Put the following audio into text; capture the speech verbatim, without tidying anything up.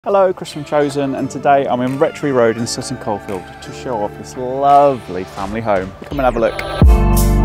Hello, Chris from Chosen, and today I'm in Rectory Road in Sutton Coldfield to show off this lovely family home. Come and have a look.